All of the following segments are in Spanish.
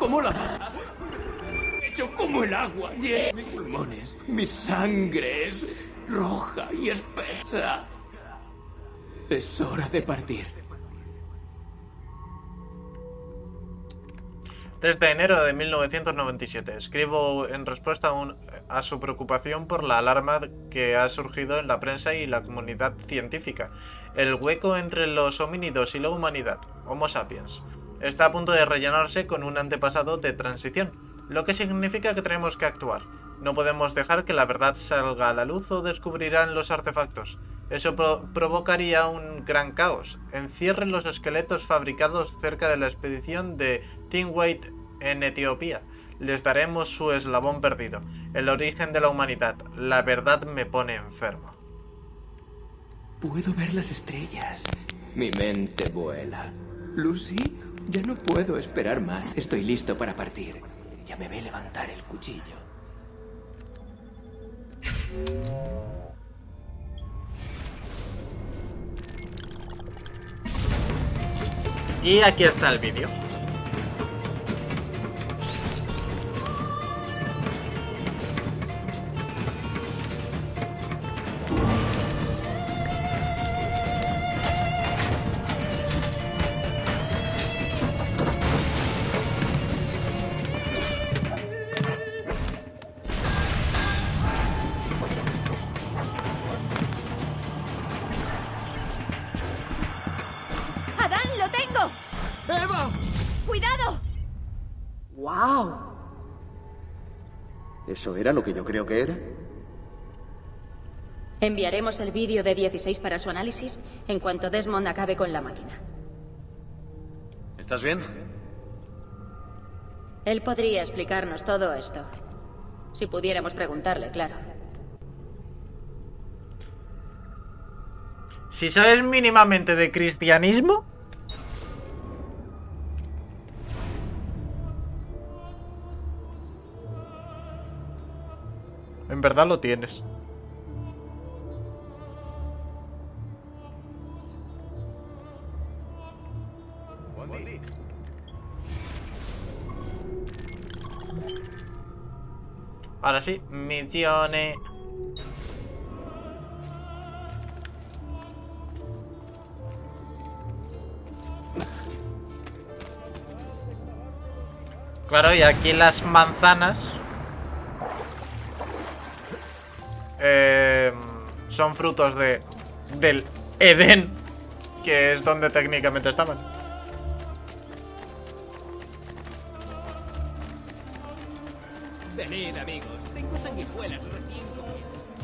como la... hecho como el agua, lleno mis pulmones. Mi sangre es roja y espesa. Es hora de partir. 3 de enero de 1997. Escribo en respuesta a su preocupación por la alarma que ha surgido en la prensa y la comunidad científica. El hueco entre los homínidos y la humanidad, Homo sapiens, está a punto de rellenarse con un antepasado de transición, lo que significa que tenemos que actuar. No podemos dejar que la verdad salga a la luz o descubrirán los artefactos. Eso provocaría un gran caos. Encierren los esqueletos fabricados cerca de la expedición de Tinwait en Etiopía. Les daremos su eslabón perdido, el origen de la humanidad. La verdad me pone enfermo. Puedo ver las estrellas. Mi mente vuela. Lucy, ya no puedo esperar más. Estoy listo para partir. Ya me ve levantar el cuchillo. Y aquí está el vídeo. ¡Adán, lo tengo! ¡Eva! ¡Cuidado! ¡Wow! ¿Eso era lo que yo creo que era? Enviaremos el vídeo de 16 para su análisis en cuanto Desmond acabe con la máquina. ¿Estás bien? Él podría explicarnos todo esto. Si pudiéramos preguntarle, claro. Si sabes mínimamente de cristianismo, en verdad lo tienes. Ahora sí, misiones. Claro, y aquí las manzanas son frutos del Edén, que es donde técnicamente estaban. Venid, amigos. Tengo sanguijuelas recién comidas.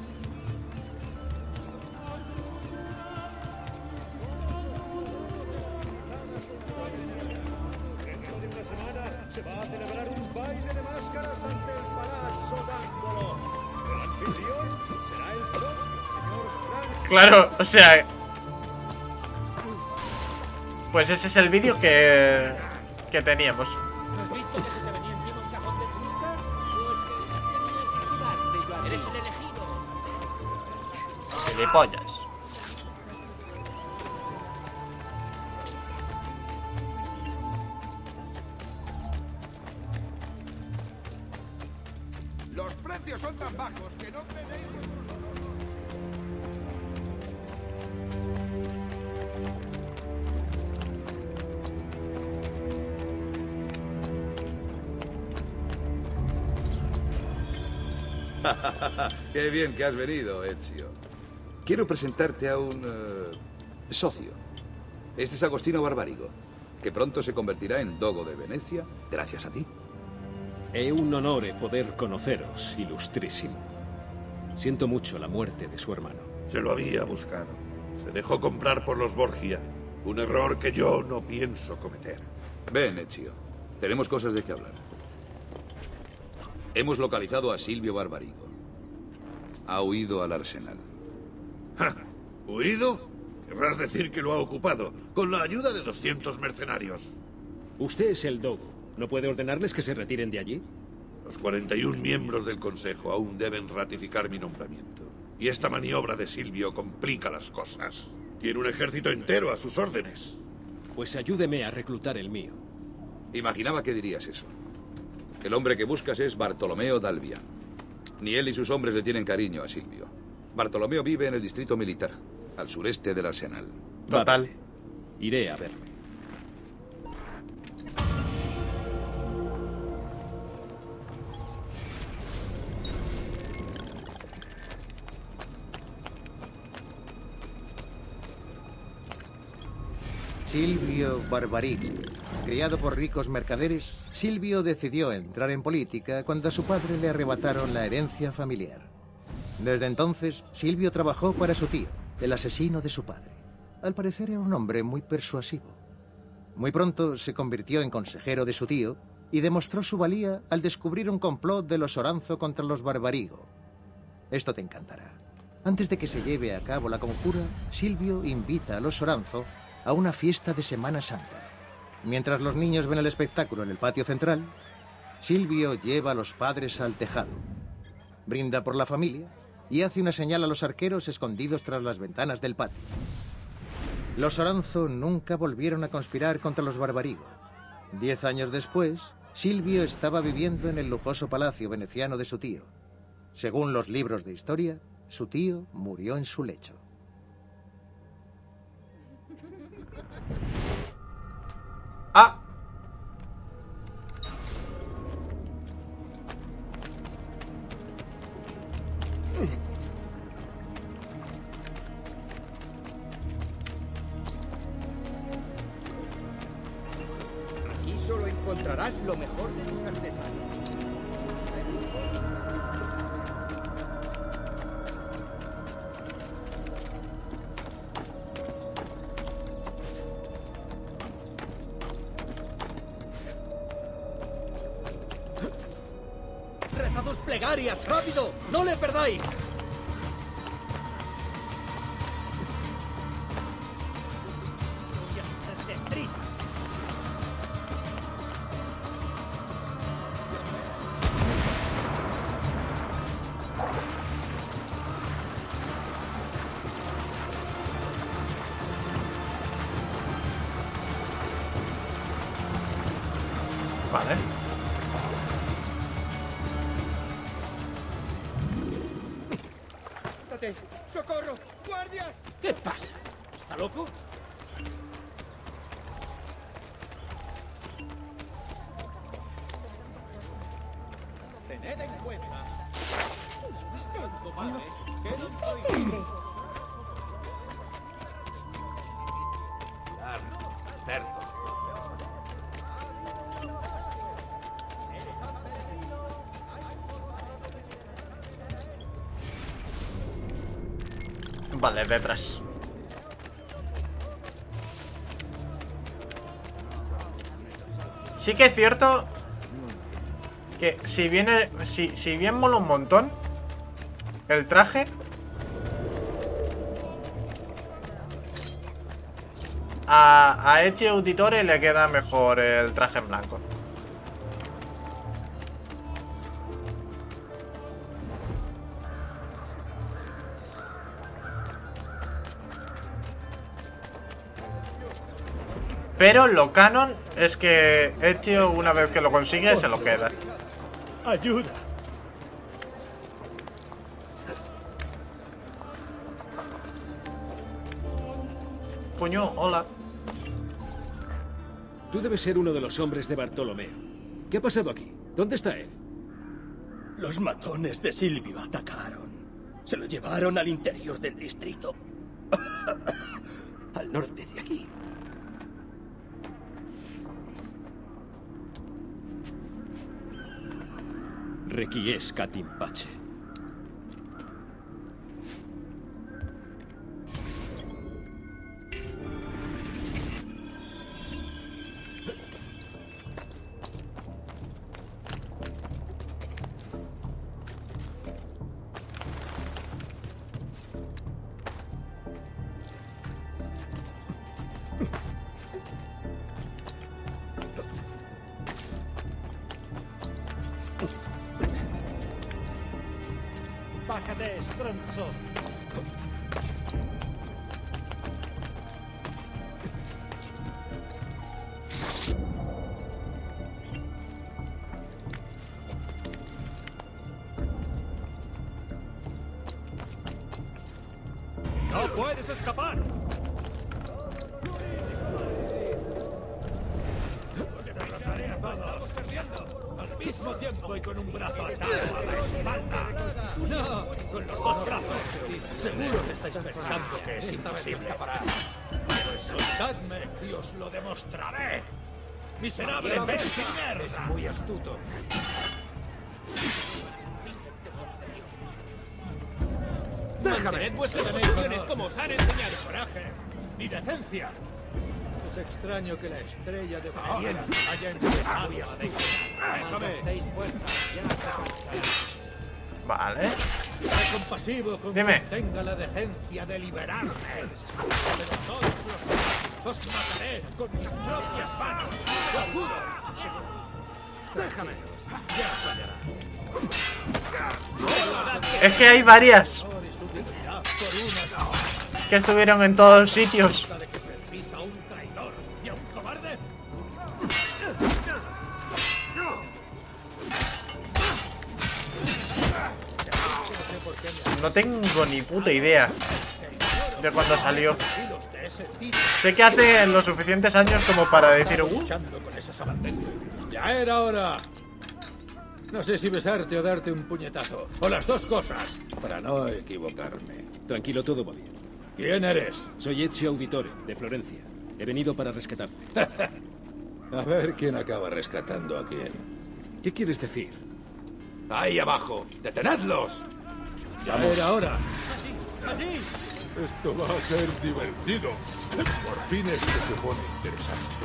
Dentro de una semana se va a celebrar un baile de máscaras ante el Palazzo d'Angolo. El anfitrión será el propio señor Frank. Claro, o sea, pues ese es el vídeo que teníamos. ¿No has visto que se te venía encima un cajón de frutas? Pues que tenía que esquivarte, Joan. Eres el elegido. Gilipollas. Los precios son tan bajos que no creéis. Qué bien que has venido, Ezio. Quiero presentarte a un socio. Este es Agostino Barbarigo, que pronto se convertirá en Dogo de Venecia gracias a ti. È un onore poder conoceros, ilustrísimo. Siento mucho la muerte de su hermano. Se lo había buscado. Se dejó comprar por los Borgia. Un error que yo no pienso cometer. Ven, Ezio. Tenemos cosas de qué hablar. Hemos localizado a Silvio Barbarigo. Ha huido al arsenal. ¡Ja! ¿Huido? Querrás decir que lo ha ocupado, con la ayuda de 200 mercenarios. Usted es el Dogo. ¿No puede ordenarles que se retiren de allí? Los 41 miembros del Consejo aún deben ratificar mi nombramiento. Y esta maniobra de Silvio complica las cosas. Tiene un ejército entero a sus órdenes. Pues ayúdeme a reclutar el mío. Imaginaba que dirías eso. El hombre que buscas es Bartolomeo d'Alvia. Ni él ni sus hombres le tienen cariño a Silvio. Bartolomeo vive en el distrito militar, al sureste del arsenal. Total. Vale. Iré a verlo. Silvio Barbarigo. Criado por ricos mercaderes, Silvio decidió entrar en política cuando a su padre le arrebataron la herencia familiar. Desde entonces, Silvio trabajó para su tío, el asesino de su padre. Al parecer era un hombre muy persuasivo. Muy pronto se convirtió en consejero de su tío y demostró su valía al descubrir un complot de los Oranzo contra los Barbarigo. Esto te encantará. Antes de que se lleve a cabo la conjura, Silvio invita a los Oranzo a una fiesta de Semana Santa. Mientras los niños ven el espectáculo en el patio central, Silvio lleva a los padres al tejado, brinda por la familia y hace una señal a los arqueros escondidos tras las ventanas del patio. Los Oranzo nunca volvieron a conspirar contra los Barbarigo. 10 años después, Silvio estaba viviendo en el lujoso palacio veneciano de su tío. Según los libros de historia, su tío murió en su lecho. Ah. Aquí solo encontrarás lo mejor de los artesanos. ¡Rezad plegarias! ¡Rápido! ¡No le perdáis! Vale. ¡Socorro! ¡Guardias! ¿Qué pasa? ¿Está loco? Tened en cuenta. Compadre, que no estoy... Cerdo. Vale, detrás. Sí que es cierto que si bien mola un montón el traje, a Ezio Auditore le queda mejor el traje en blanco. Pero lo canon es que Ezio, una vez que lo consigue, se lo queda. ¡Ayuda! Coño, hola. Tú debes ser uno de los hombres de Bartolomeo. ¿Qué ha pasado aquí? ¿Dónde está él? Los matones de Silvio atacaron. Se lo llevaron al interior del distrito. Al norte de aquí. Requiescat in pace. ¡Bájate, stronzo! ¡No puedes escapar! ¡Estamos perdiendo! Al mismo tiempo y con un brazo atado a la espalda. ¡No! ¡Con los dos brazos! Seguro que estáis pensando que es imposible. Pues soltadme y os lo demostraré. ¡Miserable bestia! Es muy astuto. ¡Déjame! Vuestras posiciones como os han enseñado. ¡Coraje! ¡Ni decencia! Es extraño que la estrella de Valerian haya empezado a ¡déjame! Vale. Sé compasivo con Dime. quien tenga la decencia de liberarme. Pero todos los os mataré con mis propias manos. ¡Lo juro! ¡Déjame! Ya fallará. Es que hay varias que estuvieron en todos sitios. No tengo ni puta idea de cuándo salió. Sé que hace los suficientes años como para decir Ya era hora. No sé si besarte o darte un puñetazo. O las dos cosas, para no equivocarme. Tranquilo, todo va bien. ¿Quién eres? Soy Ezio Auditore, de Florencia. He venido para rescatarte. A ver quién acaba rescatando a quién. ¿Qué quieres decir? ¡Ahí abajo! ¡Detenedlos! Ya era hora. ¡Allí! Esto va a ser divertido. Por fin esto se pone interesante.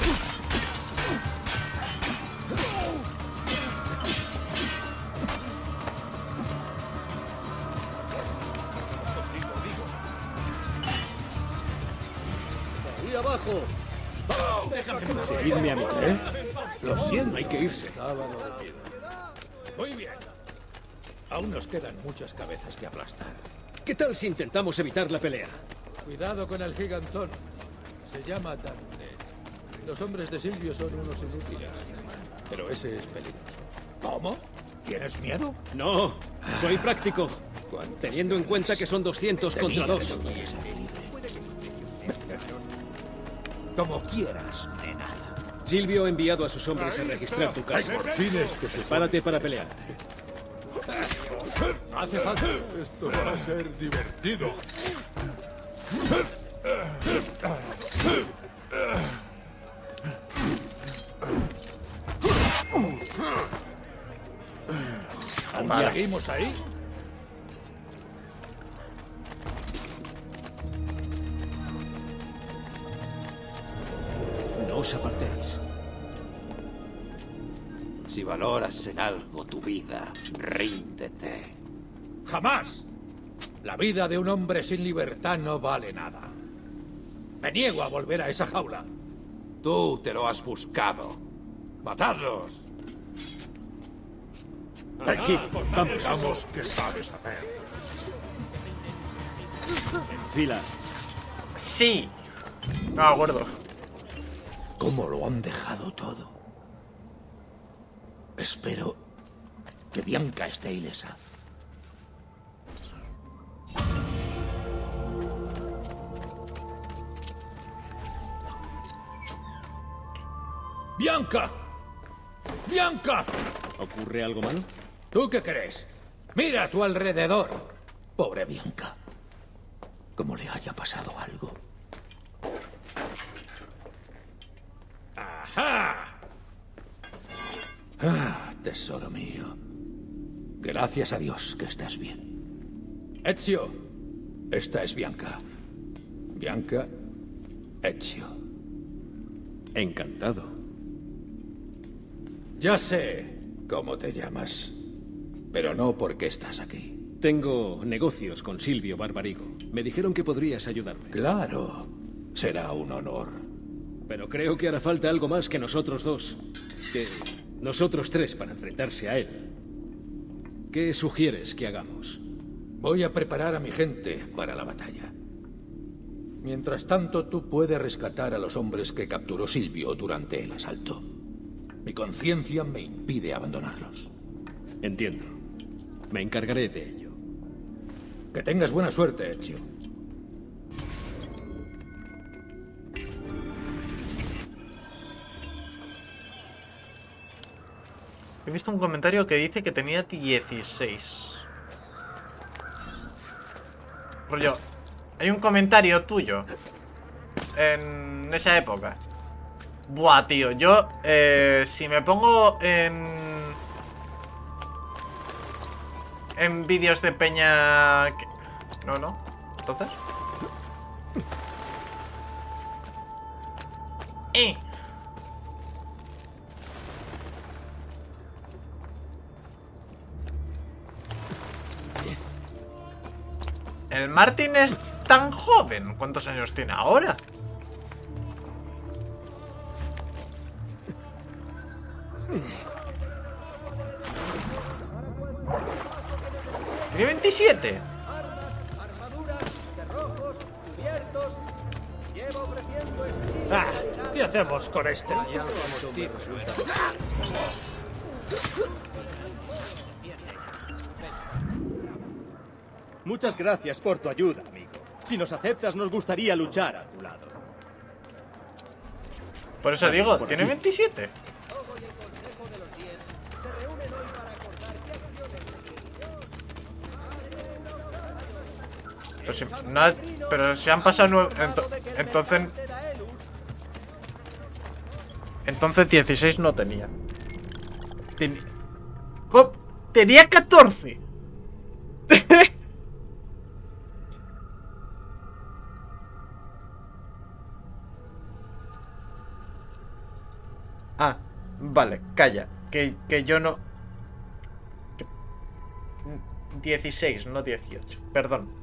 ¡Ahí abajo! Seguidme a mí. Lo siento. Hay que irse. Muy bien. Aún nos quedan muchas cabezas que aplastar. ¿Qué tal si intentamos evitar la pelea? Cuidado con el gigantón. Se llama Dante. Los hombres de Silvio son unos inútiles. Pero ese es peligroso. ¿Cómo? ¿Tienes miedo? No, soy práctico. Teniendo en cuenta que son 200 contra 2. Como quieras, nena. Silvio ha enviado a sus hombres a registrar tu casa. Por fin esto se Prepárate para pelear. No hace falta. Esto va a ser divertido. ¿Seguimos ahí? No os apartéis. Si valoras en algo tu vida, ríndete. ¡Jamás! La vida de un hombre sin libertad no vale nada. Me niego a volver a esa jaula. Tú te lo has buscado. ¡Matadlos! Aquí, vamos. Digamos que sabes hacer. En fila. Sí. No me acuerdo. ¿Cómo lo han dejado todo? Espero que Bianca esté ilesa. ¡Bianca! ¡Bianca! ¿Ocurre algo malo? ¿Tú qué crees? Mira a tu alrededor. Pobre Bianca. Como le haya pasado algo. ¡Ajá! Ah, tesoro mío. Gracias a Dios que estás bien. Ezio, esta es Bianca. Bianca, Ezio. Encantado. Ya sé cómo te llamas, pero no por qué estás aquí. Tengo negocios con Silvio Barbarigo. Me dijeron que podrías ayudarme. Claro, será un honor. Pero creo que hará falta algo más que nosotros dos. Que nosotros tres para enfrentarse a él. ¿Qué sugieres que hagamos? Voy a preparar a mi gente para la batalla. Mientras tanto, tú puedes rescatar a los hombres que capturó Silvio durante el asalto. Mi conciencia me impide abandonarlos. Entiendo. Me encargaré de ello. Que tengas buena suerte, Ezio. He visto un comentario que dice que tenía 16. Rollo, hay un comentario tuyo en esa época. Buah, tío, yo si me pongo en vídeos de peña no, entonces el Martin es tan joven. ¿Cuántos años tiene ahora? Tiene 27. ¿Qué hacemos con este? Muchas gracias por tu ayuda, amigo. Si nos aceptas, nos gustaría luchar a tu lado. Por eso digo, tiene 27. Pero si han pasado entonces 16 no tenía. Tenía 14. Ah, vale, calla. Que yo no... 16, no 18. Perdón.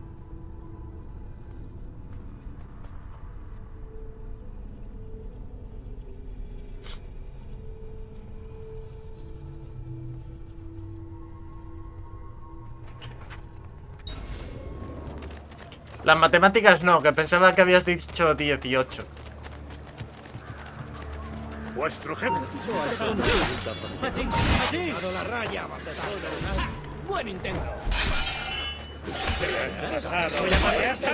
Las matemáticas no, que pensaba que habías dicho 18. Vuestro jefe. ¡Así! ¡La raya! ¡Buen intento! ¡Voy a patearte!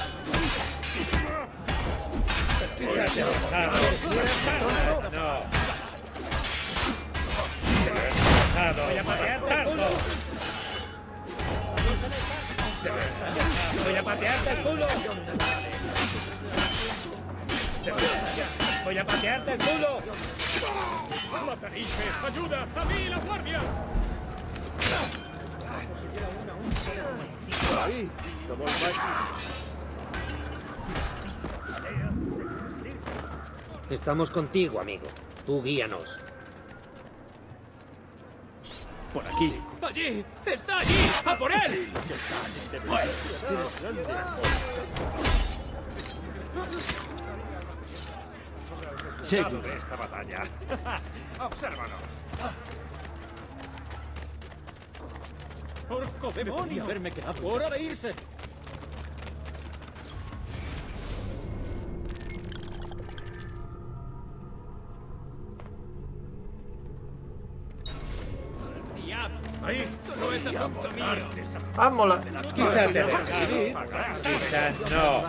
¡Voy a patearte! ¡Voy a patearte el culo! ¡Voy a patearte el culo! ¡Matarife! ¡Ayuda! ¡A mí, la guardia! Ahí, Estamos contigo, amigo. Tú guíanos. Por aquí. ¡Allí! ¡Está allí! ¡A por él! Seguro de esta batalla. Obsérvalo. ¡Orco demonio! Verme quedado. ¡Hora de irse! Ahí. No es asunto mío. ¡Vámonos! Quítate de aquí. Quizás no.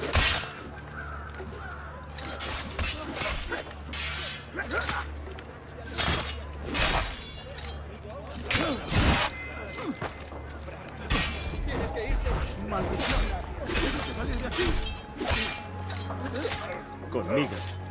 Tienes que irte. Maldición. Tienes que salir de aquí. Conmigo.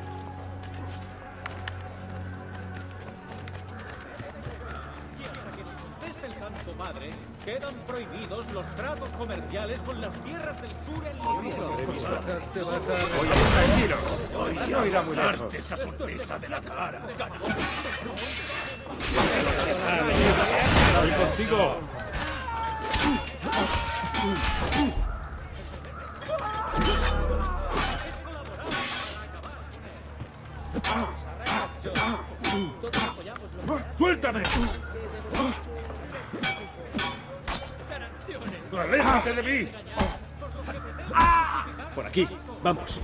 Desde el Santo Padre, quedan prohibidos los tratos comerciales con las tierras del sur en Libia. Te vas a... Voy a tranquilo. No irá muy lejos. Esa sonrisa de la cara. ¡Voy contigo! ¡Suéltame! ¡Aléjate de mí! Por aquí, vamos.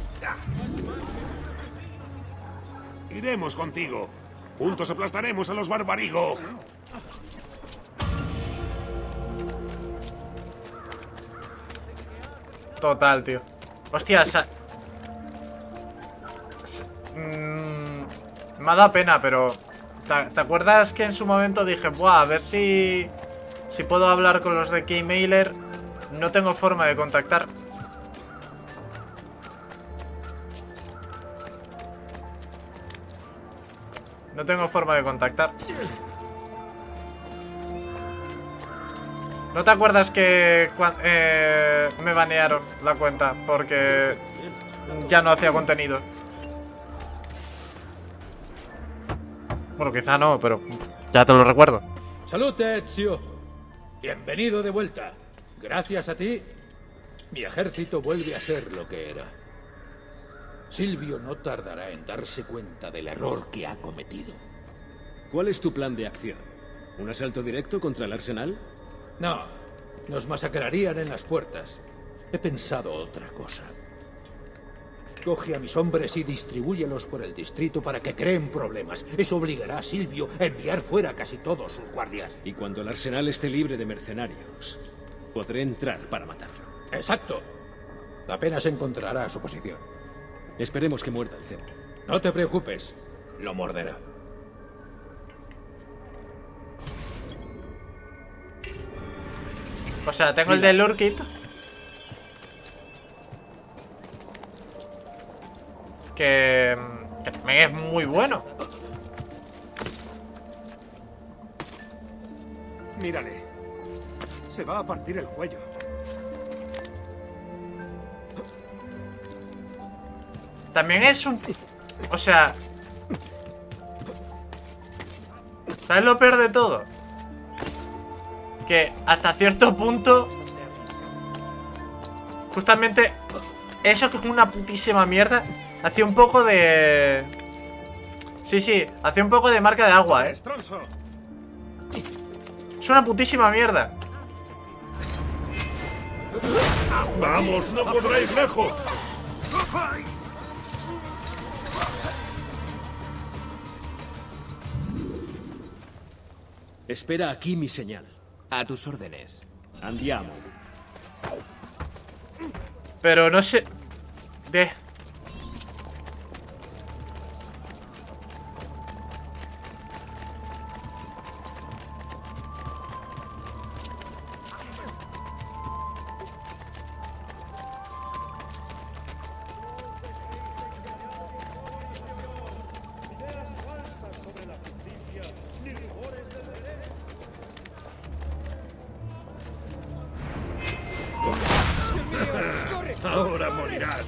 Iremos contigo. Juntos aplastaremos a los Barbarigo. Total, tío. Hostia, me ha dado pena, pero ¿Te acuerdas que en su momento dije, buah, a ver si puedo hablar con los de Keymailer? No tengo forma de contactar. No tengo forma de contactar. ¿No te acuerdas que me banearon la cuenta porque ya no hacía contenido? Bueno, quizá no, pero ya te lo recuerdo. ¡Salute, Ezio! Bienvenido de vuelta. Gracias a ti, mi ejército vuelve a ser lo que era. Silvio no tardará en darse cuenta del error que ha cometido. ¿Cuál es tu plan de acción? ¿Un asalto directo contra el arsenal? No, nos masacrarían en las puertas. He pensado otra cosa. Coge a mis hombres y distribúyelos por el distrito para que creen problemas. Eso obligará a Silvio a enviar fuera a casi todos sus guardias. Y cuando el arsenal esté libre de mercenarios, podré entrar para matarlo. Exacto. Apenas encontrará su posición. Esperemos que muerda el cebo. No te preocupes, lo morderá. O sea, tengo el de Lurkit. Que también es muy bueno. Mírale. Se va a partir el cuello. También es un... O sea... ¿Sabes lo peor de todo? Que hasta cierto punto... Justamente... Eso que es una putísima mierda... Hacía un poco de... Sí, hacía un poco de marca de agua, ¿eh? Es una putísima mierda. ¡Vamos, no podréis lejos! Espera aquí mi señal. A tus órdenes. Andiamo. Pero no sé... Ahora morirás.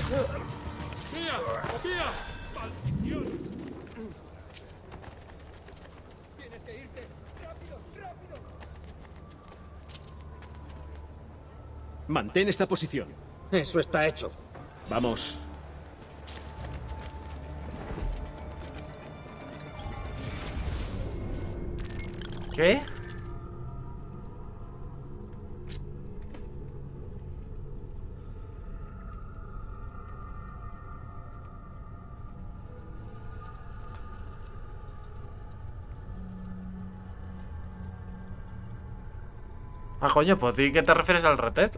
Tienes que irte. ¡Rápido, rápido! Mantén esta posición. Eso está hecho. Vamos. ¿Qué? Ah, coño, pues di que te refieres al retet.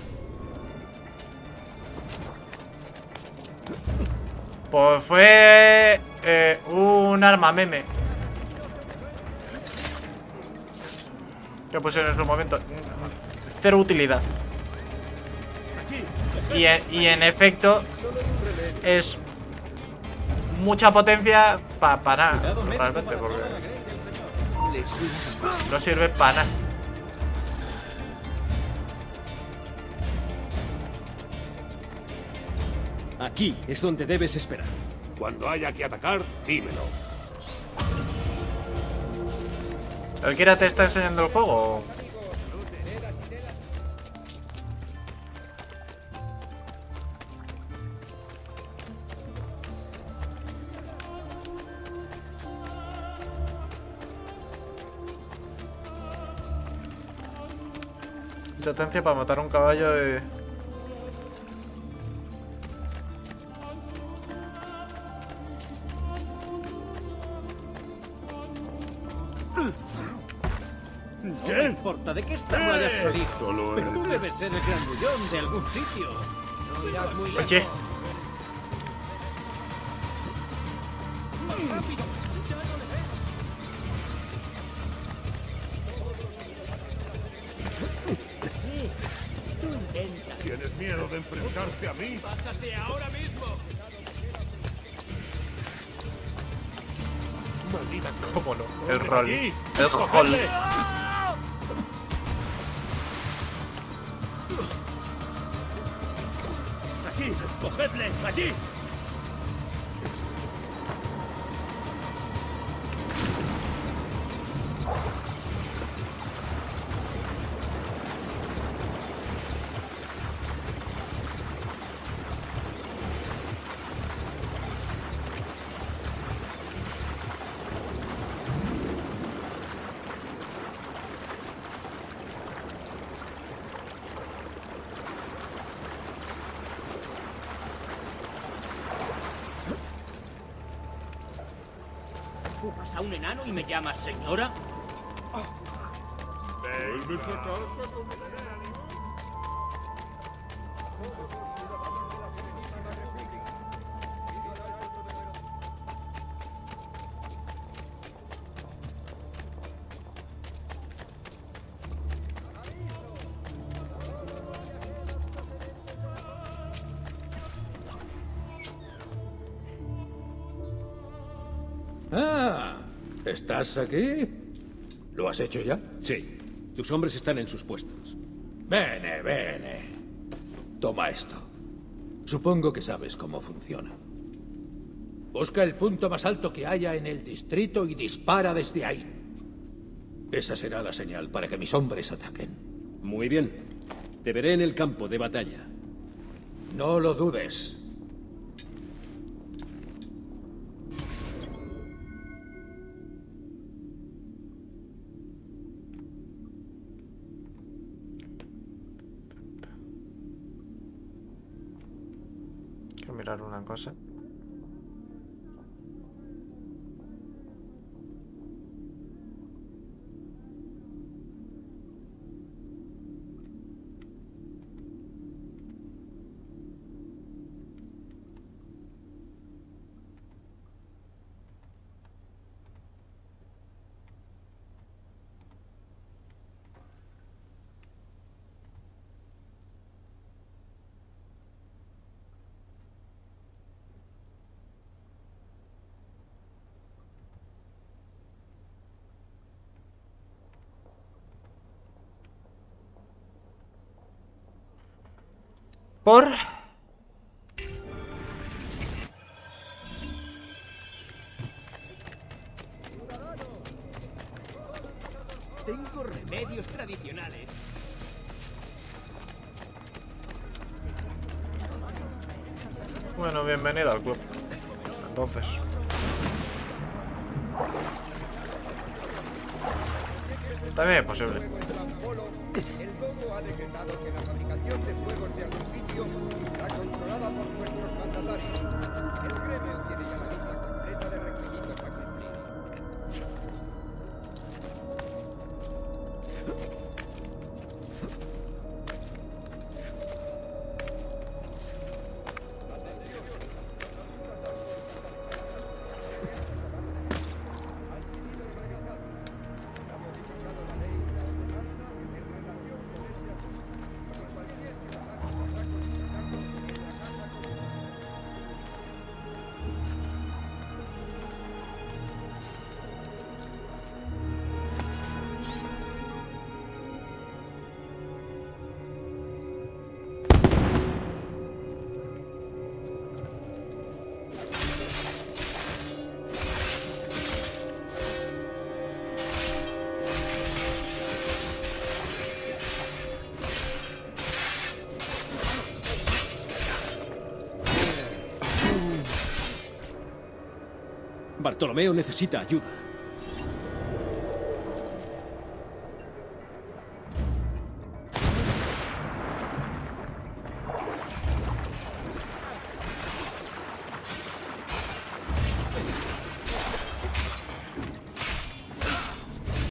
Pues fue un arma meme que pusieron en su momento. Cero utilidad. Y en efecto es mucha potencia para nada, realmente, porque no sirve para nada. Aquí es donde debes esperar. Cuando haya que atacar, dímelo. ¿El Kira te está enseñando el juego? Mucha potencia para matar a un caballo y... No me importa de qué estado hayas salido, pero tú debes ser el grandullón de algún sitio. No irás muy lejos. Oye. miedo de enfrentarte a mí? ¡Bájate ahora mismo! Maldita. ¿Cómo no? El rol. Allí. El rol. ¡Allí! ¡Cogedle! ¡Allí! ¿Empujas a un enano y me llamas señora? ¿Vuelves a casa con Ah, ¿estás aquí? ¿Lo has hecho ya? Sí. Tus hombres están en sus puestos. Bene, bene. Toma esto. Supongo que sabes cómo funciona. Busca el punto más alto que haya en el distrito y dispara desde ahí. Esa será la señal para que mis hombres ataquen. Muy bien. Te veré en el campo de batalla. No lo dudes. Quiero mirar una cosa. Por... Tengo remedios tradicionales. Bueno, bienvenido al club. Entonces. También es posible. El Dogo ha decretado que la fabricación de fuegos de artificio será controlada por nuestros mandatarios. El gremio tiene ya la lista completa de requisitos a cumplir. Bartolomeo necesita ayuda.